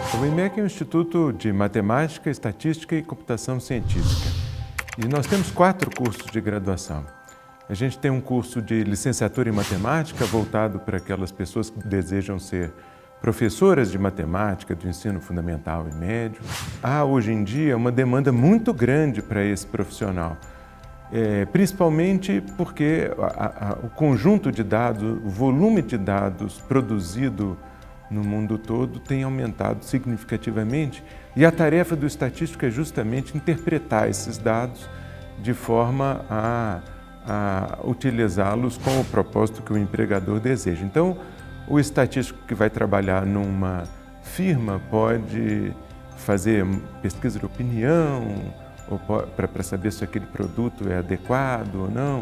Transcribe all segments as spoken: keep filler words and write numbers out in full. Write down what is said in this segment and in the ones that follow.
O I M E C é um Instituto de Matemática, Estatística e Computação Científica. E nós temos quatro cursos de graduação. A gente tem um curso de licenciatura em matemática voltado para aquelas pessoas que desejam ser professoras de matemática do ensino fundamental e médio. Há hoje em dia uma demanda muito grande para esse profissional, é, principalmente porque a, a, o conjunto de dados, o volume de dados produzido no mundo todo tem aumentado significativamente e a tarefa do estatístico é justamente interpretar esses dados de forma a, a utilizá-los com o propósito que o empregador deseja. Então, o estatístico que vai trabalhar numa firma pode fazer pesquisa de opinião para saber se aquele produto é adequado ou não,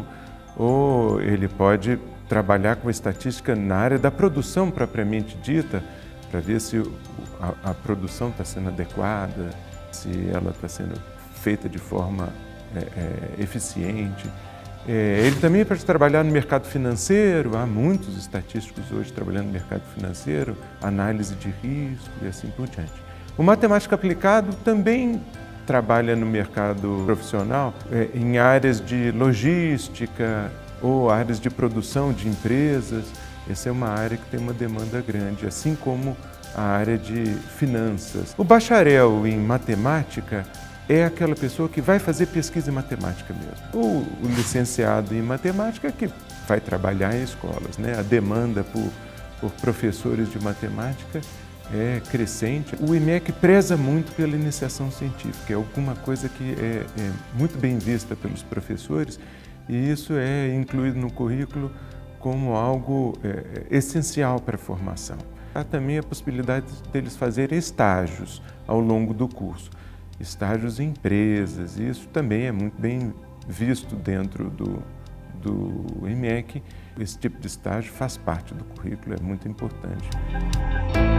ou ele pode trabalhar com estatística na área da produção propriamente dita, para ver se a, a produção está sendo adequada, se ela está sendo feita de forma é, é, eficiente. É, ele também pode trabalhar no mercado financeiro, há muitos estatísticos hoje trabalhando no mercado financeiro, análise de risco e assim por diante. O matemático aplicado também trabalha no mercado profissional, é, em áreas de logística ou áreas de produção de empresas. Essa é uma área que tem uma demanda grande, assim como a área de finanças. O bacharel em matemática é aquela pessoa que vai fazer pesquisa em matemática mesmo. O, o licenciado em matemática que vai trabalhar em escolas, né? A demanda por, por professores de matemática é crescente. O I M E C preza muito pela iniciação científica, é alguma coisa que é, é muito bem vista pelos professores e isso é incluído no currículo como algo é, essencial para a formação. Há também a possibilidade deles fazerem estágios ao longo do curso. Estágios em empresas, isso também é muito bem visto dentro do, do I M E C. Esse tipo de estágio faz parte do currículo, é muito importante.